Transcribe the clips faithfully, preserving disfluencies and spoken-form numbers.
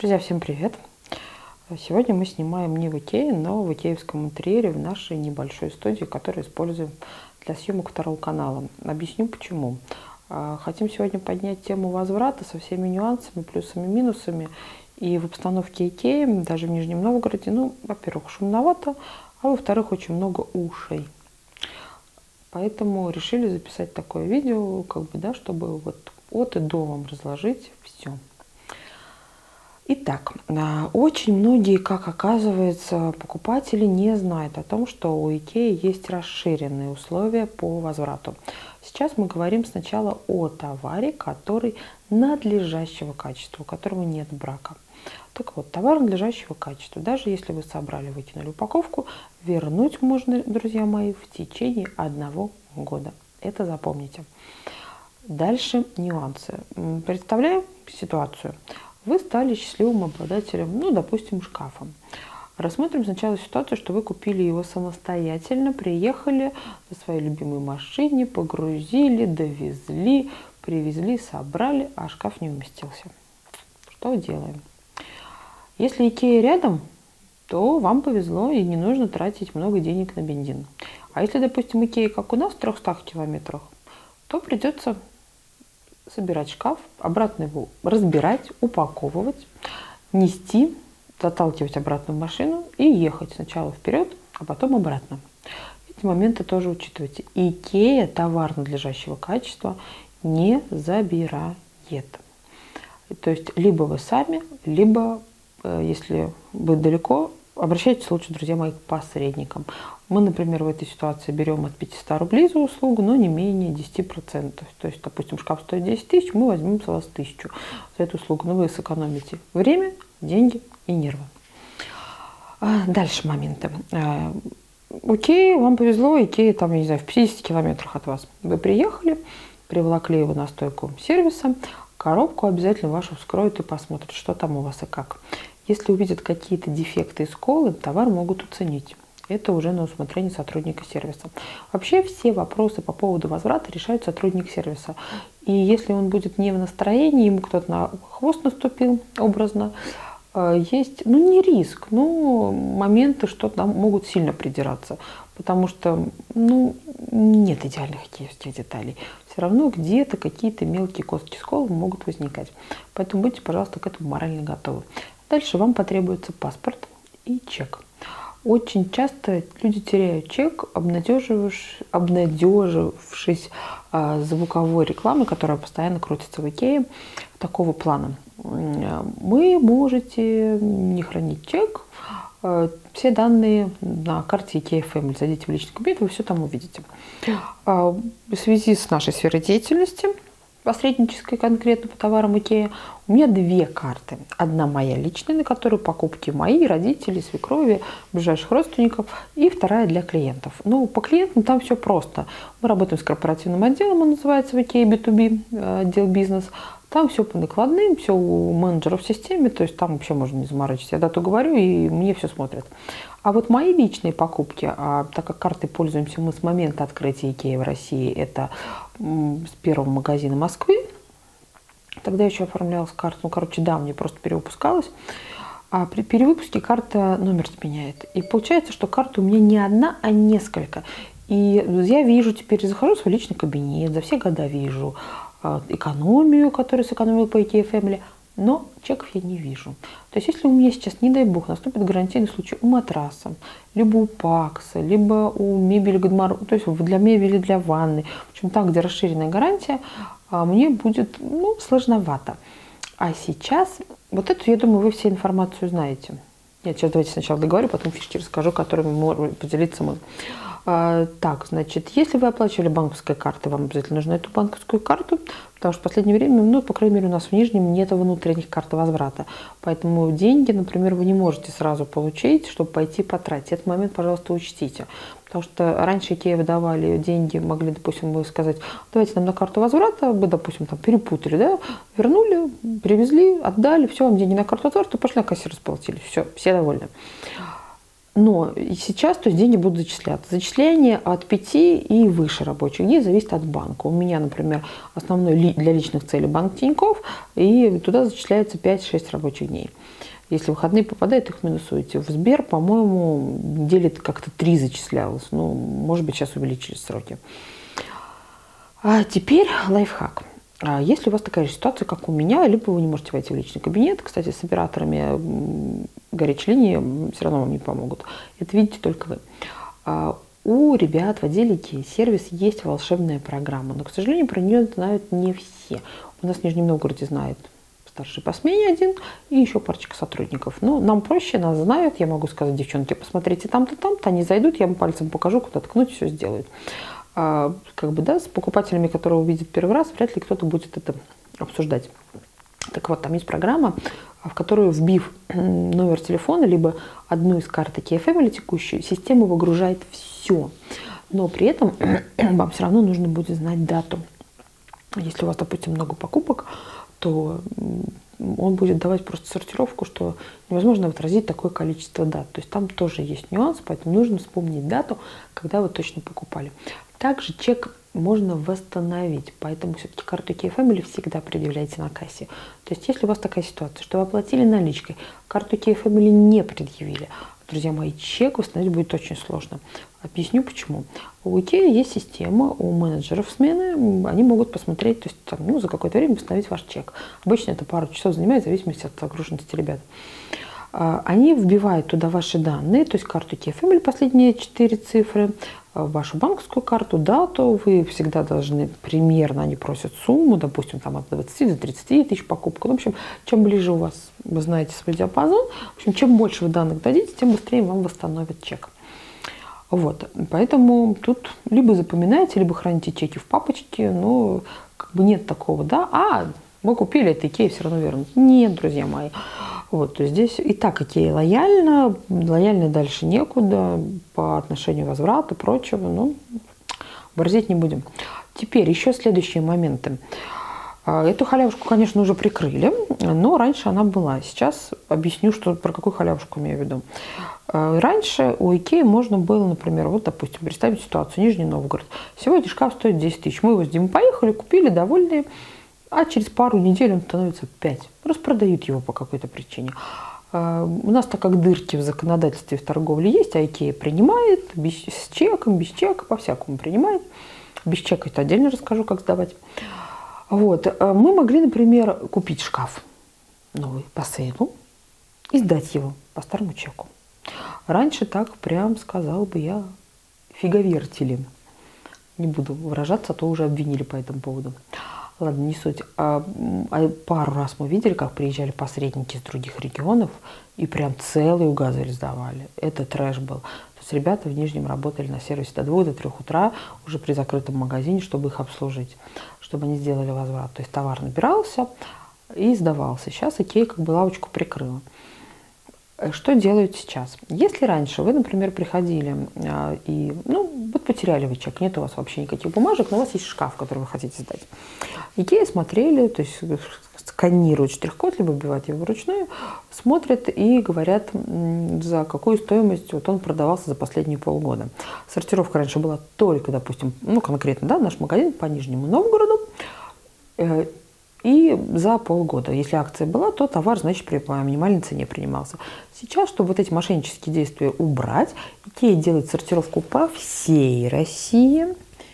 Друзья, всем привет! Сегодня мы снимаем не в Икее, но в икеевском интерьере в нашей небольшой студии, которую используем для съемок второго канала. Объясню почему. Хотим сегодня поднять тему возврата со всеми нюансами, плюсами, минусами. И в обстановке Икеи, даже в Нижнем Новгороде, ну, во-первых, шумновато, а во-вторых, очень много ушей. Поэтому решили записать такое видео, как бы, да, чтобы вот от и до вам разложить все. Итак, очень многие, как оказывается, покупатели не знают о том, что у Икеи есть расширенные условия по возврату. Сейчас мы говорим сначала о товаре, который надлежащего качества, у которого нет брака. Так вот, товар надлежащего качества, даже если вы собрали, выкинули упаковку, вернуть можно, друзья мои, в течение одного года. Это запомните. Дальше нюансы. Представляем ситуацию. Вы стали счастливым обладателем, ну, допустим, шкафа. Рассмотрим сначала ситуацию, что вы купили его самостоятельно, приехали на своей любимой машине, погрузили, довезли, привезли, собрали, а шкаф не уместился. Что делаем? Если Икея рядом, то вам повезло и не нужно тратить много денег на бензин. А если, допустим, Икея, как у нас, в трёхстах километрах, то придется собирать шкаф, обратно его разбирать, упаковывать, нести, заталкивать обратно в машину и ехать сначала вперед, а потом обратно. Эти моменты тоже учитывайте. Икея товар надлежащего качества не забирает. То есть либо вы сами, либо, если вы далеко, обращайтесь лучше, друзья мои, к посредникам. Мы, например, в этой ситуации берем от пятисот рублей за услугу, но не менее десяти процентов. То есть, допустим, шкаф стоит десять тысяч, мы возьмем с вас тысячу за эту услугу. Но вы сэкономите время, деньги и нервы. Дальше моменты. Икея, вам повезло, Икея там, я не знаю, в пятидесяти километрах от вас. Вы приехали, приволокли его на стойку сервиса, коробку обязательно вашу вскроют и посмотрят, что там у вас и как. Если увидят какие-то дефекты и сколы, товар могут уценить. Это уже на усмотрение сотрудника сервиса. Вообще все вопросы по поводу возврата решает сотрудник сервиса. И если он будет не в настроении, ему кто-то на хвост наступил образно, есть, ну, не риск, но моменты, что там могут сильно придираться. Потому что, ну, нет идеальных икеевских деталей. Все равно где-то какие-то мелкие костки сколы могут возникать. Поэтому будьте, пожалуйста, к этому морально готовы. Дальше вам потребуется паспорт и чек. Очень часто люди теряют чек, обнадеживавшись, обнадежившись а, звуковой рекламой, которая постоянно крутится в Икее, такого плана. Вы можете не хранить чек, а, все данные на карте Икея Family. Зайдите в личный кабинет, вы все там увидите. А, в связи с нашей сферой деятельности, посреднической конкретно по товарам Икея, у меня две карты. Одна моя личная, на которую покупки мои, родители, свекрови, ближайших родственников, и вторая для клиентов. Ну, по клиентам там все просто. Мы работаем с корпоративным отделом, он называется в Икее би ту би, отдел бизнес. Там все по накладным, все у менеджеров в системе, то есть там вообще можно не заморачиваться. Я дату говорю, и мне все смотрят. А вот мои личные покупки, а, так как картой пользуемся мы с момента открытия Икеи в России, это м, с первого магазина Москвы, тогда еще оформлялась карта, ну, короче, да, мне просто перевыпускалась, а при перевыпуске карта номер сменяет. И получается, что карта у меня не одна, а несколько. И я вижу теперь, захожу в свой личный кабинет, за все года вижу а, экономию, которую сэкономил по Икея Family, но чеков я не вижу. То есть, если у меня сейчас, не дай бог, наступит гарантийный случай у матраса, либо у Пакса, либо у мебели Гадмар, то есть для мебели, для ванны, в общем, там, где расширенная гарантия, мне будет, ну, сложновато. А сейчас, вот эту, я думаю, вы все информацию знаете. Нет, сейчас давайте сначала договорю, потом фишки расскажу, которыми можем поделиться мы. А, так, значит, если вы оплачивали банковской картой, вам обязательно нужно эту банковскую карту, потому что в последнее время, ну, по крайней мере, у нас в Нижнем нет внутренних карт возврата. Поэтому деньги, например, вы не можете сразу получить, чтобы пойти потратить. Этот момент, пожалуйста, учтите. Потому что раньше Икея выдавали деньги, могли, допустим, вы сказать, давайте нам на карту возврата, вы, допустим, там перепутали, да, вернули, привезли, отдали, все, вам деньги на карту возврата, пошли на кассу расплатили, все, все довольны. Но и сейчас, то есть, деньги будут зачисляться. Зачисление от пяти и выше рабочих дней зависит от банка. У меня, например, основной для личных целей банк Тинькофф, и туда зачисляется пять-шесть рабочих дней. Если выходные попадают, их минусуете. В Сбер, по-моему, делит как-то три зачислялось. Ну, может быть, сейчас увеличились сроки. А теперь лайфхак. Если у вас такая же ситуация, как у меня, либо вы не можете войти в личный кабинет, кстати, с операторами горячей линии все равно вам не помогут. Это видите только вы. У ребят в отделе Кей-сервис есть волшебная программа, но, к сожалению, про нее знают не все. У нас в Нижнем Новгороде знает старший по смене один и еще парочка сотрудников. Но нам проще, нас знают. Я могу сказать: девчонки, посмотрите там-то, там-то, они зайдут, я им пальцем покажу, куда ткнуть, все сделают. А, как бы, да, с покупателями, которые увидят первый раз, вряд ли кто-то будет это обсуждать. Так вот, там есть программа, в которую, вбив номер телефона, либо одну из карт Кей эф эм или текущую, система выгружает все. Но при этом вам все равно нужно будет знать дату. Если у вас, допустим, много покупок, то он будет давать просто сортировку, что невозможно отразить такое количество дат. То есть там тоже есть нюанс, поэтому нужно вспомнить дату, когда вы точно покупали. Также чек можно восстановить, поэтому все-таки карту Кей эф эм или всегда предъявляйте на кассе. То есть если у вас такая ситуация, что вы оплатили наличкой, карту Кей эф эм или не предъявили, друзья мои, чек восстановить будет очень сложно. Объясню почему. У Икеи есть система, у менеджеров смены, они могут посмотреть, то есть там, ну, за какое-то время восстановить ваш чек. Обычно это пару часов занимает, в зависимости от загруженности ребят. Они вбивают туда ваши данные, то есть карту Кей эф эм или последние четыре цифры, вашу банковскую карту, дату. Вы всегда должны примерно, они просят сумму, допустим, там от двадцати до тридцати тысяч покупок. В общем, чем ближе у вас, вы знаете свой диапазон, в общем, чем больше вы данных дадите, тем быстрее вам восстановят чек. Вот, поэтому тут либо запоминаете, либо храните чеки в папочке, но как бы нет такого, да, а, мы купили это Икея, все равно вернут. Нет, друзья мои. Вот, то есть здесь и так Икея лояльна, лояльно дальше некуда по отношению возврата и прочего, ну, борзеть не будем. Теперь еще следующие моменты. Эту халявушку, конечно, уже прикрыли, но раньше она была. Сейчас объясню, что, про какую халявушку имею в виду. Раньше у Икеи можно было, например, вот, допустим, представить ситуацию: Нижний Новгород. Сегодня шкаф стоит десять тысяч. Мы его с Димой поехали, купили, довольные, а через пару недель он становится пять. Распродают его по какой-то причине. У нас, так как дырки в законодательстве в торговле есть, а Икея принимает без, с чеком, без чека, по-всякому принимает. Без чека это отдельно расскажу, как сдавать. Вот. Мы могли, например, купить шкаф новый по сейлу и сдать его по старому чеку. Раньше так прям, сказал бы я, фиговертили. Не буду выражаться, а то уже обвинили по этому поводу. Ладно, не суть. А, а пару раз мы видели, как приезжали посредники из других регионов и прям целые угазы сдавали. Это трэш был. То есть ребята в Нижнем работали на сервисе до двух, до трех утра уже при закрытом магазине, чтобы их обслужить, чтобы они сделали возврат. То есть товар набирался и сдавался. Сейчас Икея как бы лавочку прикрыла. Что делают сейчас? Если раньше вы, например, приходили а, и, ну, вот потеряли вы чек, нет у вас вообще никаких бумажек, но у вас есть шкаф, который вы хотите сдать. Икея смотрели, то есть сканируют штрих-код, либо вбивают его вручную, смотрят и говорят, за какую стоимость вот он продавался за последние полгода. Сортировка раньше была только, допустим, ну, конкретно, да, наш магазин по Нижнему Новгороду, э, и за полгода. Если акция была, то товар, значит, при минимальной цене принимался. Сейчас, чтобы вот эти мошеннические действия убрать, Икея делает сортировку по всей России.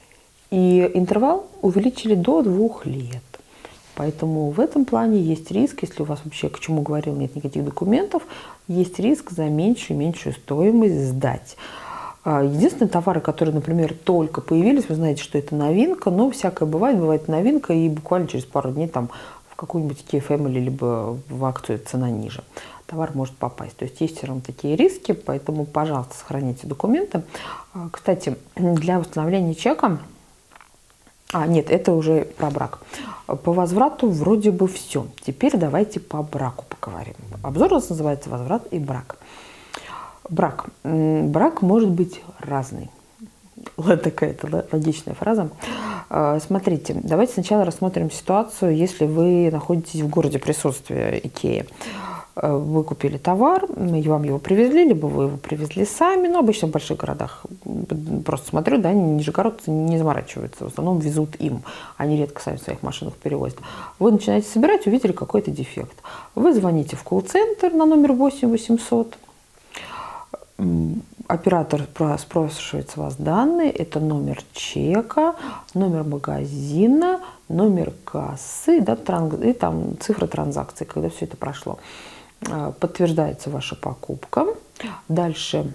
И интервал увеличили до двух лет. Поэтому в этом плане есть риск, если у вас вообще, к чему говорил, нет никаких документов, есть риск за меньшую и меньшую стоимость сдать. Единственные товары, которые, например, только появились, вы знаете, что это новинка, но всякое бывает, бывает новинка, и буквально через пару дней там в какую-нибудь Кей эф эм или либо в акцию цена ниже. Товар может попасть. То есть есть все равно такие риски, поэтому, пожалуйста, сохраните документы. Кстати, для восстановления чека, а нет, это уже про брак. По возврату вроде бы все. Теперь давайте по браку поговорим. Обзор у нас называется «Возврат и брак». Брак. Брак может быть разный. Вот такая-то логичная фраза. Смотрите, давайте сначала рассмотрим ситуацию, если вы находитесь в городе присутствия Икеи. Вы купили товар, вам его привезли, либо вы его привезли сами, но обычно в больших городах, просто смотрю, да, нижегородцы не заморачиваются, в основном везут им, они редко сами в своих машинах перевозят. Вы начинаете собирать, увидели какой-то дефект. Вы звоните в колл-центр на номер восемь восемьсот, оператор спрашивает с вас данные, это номер чека, номер магазина, номер кассы, да, и там цифра транзакции, когда все это прошло. Подтверждается ваша покупка. Дальше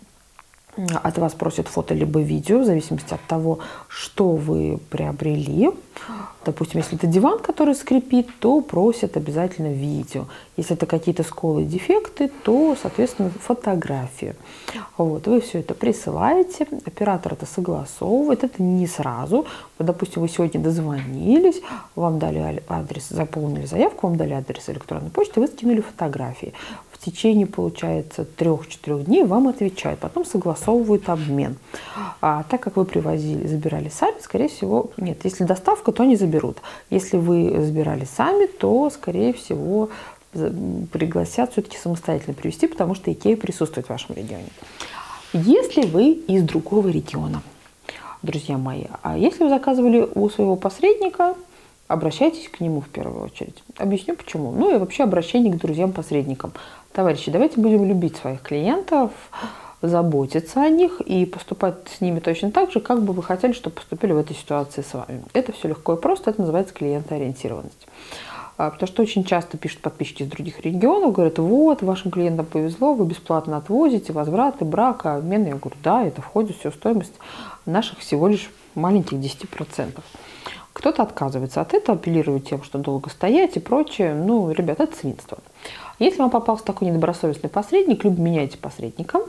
от вас просят фото либо видео, в зависимости от того, что вы приобрели. Допустим, если это диван, который скрипит, то просят обязательно видео. Если это какие-то сколы и дефекты, то, соответственно, фотографии. Вот, вы все это присылаете, оператор это согласовывает, это не сразу. Вот, допустим, вы сегодня дозвонились, вам дали адрес, заполнили заявку, вам дали адрес электронной почты, вы скинули фотографии. В течение, получается, трех-четырех дней вам отвечают, потом согласовывают обмен. А так как вы привозили, забирали сами, скорее всего, нет. Если доставка, то они заберут. Если вы забирали сами, то, скорее всего, пригласят все-таки самостоятельно привезти, потому что Икея присутствует в вашем регионе. Если вы из другого региона, друзья мои, а если вы заказывали у своего посредника, обращайтесь к нему в первую очередь. Объясню почему. Ну и вообще обращение к друзьям-посредникам. Товарищи, давайте будем любить своих клиентов, заботиться о них и поступать с ними точно так же, как бы вы хотели, чтобы поступили в этой ситуации с вами. Это все легко и просто, это называется клиентоориентированность. Потому что очень часто пишут подписчики из других регионов, говорят, вот, вашим клиентам повезло, вы бесплатно отвозите, возвраты, брак, обмен. Я говорю, да, это входит все в стоимость наших всего лишь маленьких десяти процентов. Кто-то отказывается от этого, апеллирует тем, что долго стоять и прочее. Ну, ребята, это свинство. Если вам попался такой недобросовестный посредник, либо меняйте посредника,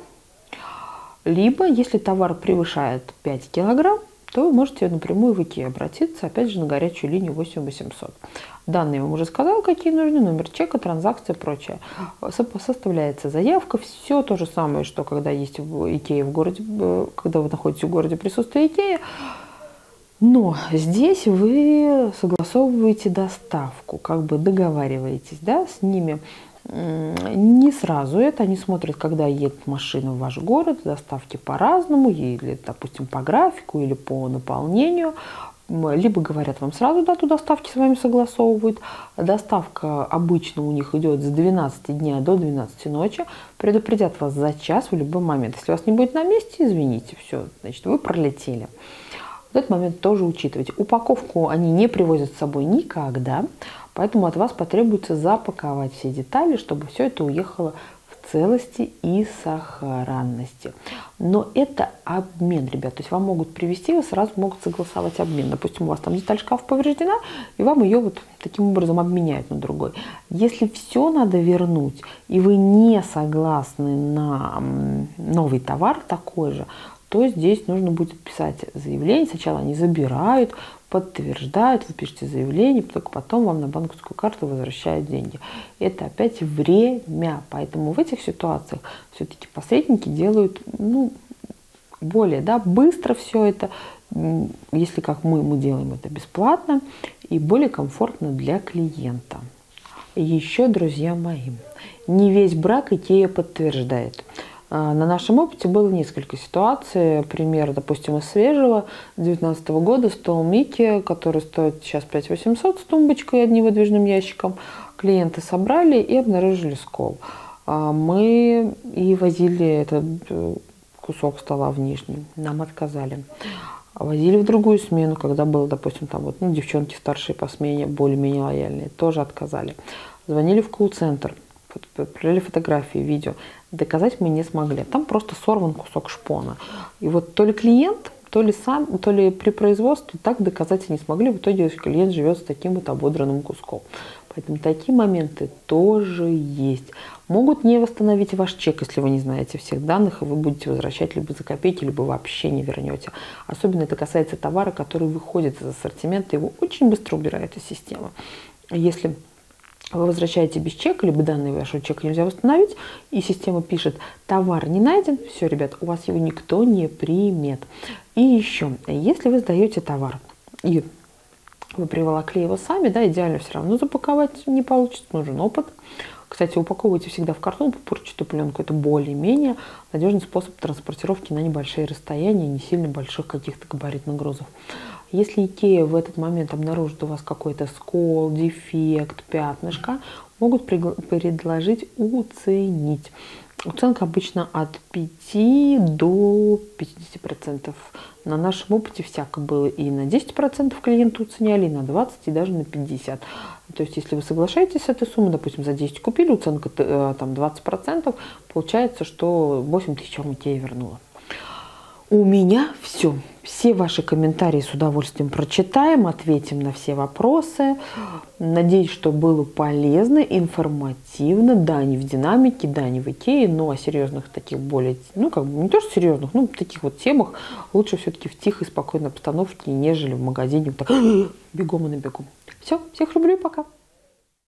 либо, если товар превышает пять килограмм, то вы можете напрямую в Икею обратиться, опять же, на горячую линию восемь восемьсот. Данные я вам уже сказала, какие нужны, номер чека, транзакция и прочее. Составляется заявка, все то же самое, что когда есть в Икее в городе, когда вы находитесь в городе присутствие Икеи. Но здесь вы согласовываете доставку, как бы договариваетесь, да, с ними. Не сразу это, они смотрят, когда едет машина в ваш город, доставки по-разному, или, допустим, по графику, или по наполнению. Либо говорят вам сразу дату доставки, с вами согласовывают. Доставка обычно у них идет с двенадцати дня до двенадцати ночи. Предупредят вас за час в любой момент. Если вас не будет на месте, извините, все, значит, вы пролетели. В этот момент тоже учитывайте. Упаковку они не привозят с собой никогда, поэтому от вас потребуется запаковать все детали, чтобы все это уехало в целости и сохранности. Но это обмен, ребят. То есть вам могут привезти, вы сразу могут согласовать обмен. Допустим, у вас там деталь шкафа повреждена, и вам ее вот таким образом обменяют на другой. Если все надо вернуть, и вы не согласны на новый товар такой же, то здесь нужно будет писать заявление. Сначала они забирают, подтверждают, вы пишете заявление, только потом вам на банковскую карту возвращают деньги. Это опять время. Поэтому в этих ситуациях все-таки посредники делают, ну, более, да, быстро все это, если как мы, мы делаем это бесплатно и более комфортно для клиента. Еще, друзья мои, не весь брак Икея подтверждает. На нашем опыте было несколько ситуаций. Пример, допустим, из свежего две тысячи девятнадцатого года стол Микки, который стоит сейчас пять тысяч восемьсот с тумбочкой и одним выдвижным ящиком. Клиенты собрали и обнаружили скол. Мы и возили этот кусок стола в нижний. Нам отказали. Возили в другую смену, когда было, допустим, там вот, ну, девчонки старшие по смене, более-менее лояльные, тоже отказали. Звонили в колл-центр, отправляли фотографии, видео. Доказать мы не смогли. Там просто сорван кусок шпона. И вот то ли клиент, то ли сам, то ли при производстве так доказать не смогли. В итоге клиент живет с таким вот ободранным куском. Поэтому такие моменты тоже есть. Могут не восстановить ваш чек, если вы не знаете всех данных, и вы будете возвращать либо за копейки, либо вообще не вернете. Особенно это касается товара, который выходит из ассортимента, его очень быстро убирает из системы. Если вы возвращаете без чека, либо данные вашего чека нельзя восстановить, и система пишет, товар не найден, все, ребят, у вас его никто не примет. И еще, если вы сдаете товар, и вы приволокли его сами, да, идеально все равно запаковать не получится, нужен опыт. Кстати, упаковывайте всегда в картон пупырчатую пленку. Это более-менее надежный способ транспортировки на небольшие расстояния, не сильно больших каких-то габаритных грузов. Если Икея в этот момент обнаружит у вас какой-то скол, дефект, пятнышко, могут предложить уценить. Уценка обычно от пяти до пятидесяти процентов. На нашем опыте всяко было. И на десять процентов клиенты уценяли, и на двадцать процентов, и даже на пятьдесят процентов. То есть, если вы соглашаетесь с этой суммой, допустим, за десять купили, уценка там двадцать процентов, получается, что восемь тысяч вам Икея вернула. У меня все. Все ваши комментарии с удовольствием прочитаем, ответим на все вопросы. Надеюсь, что было полезно, информативно. Да, не в динамике, да, не в Икее, но о серьезных таких более, ну, как бы не то, что серьезных, ну, таких вот темах лучше все-таки в тихой, спокойной обстановке, нежели в магазине вот так бегом и на бегу. Все, всех люблю и пока.